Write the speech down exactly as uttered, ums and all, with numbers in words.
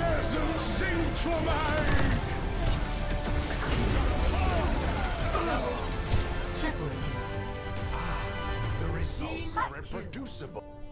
Peasant, sing for me! Triple. The results are reproducible.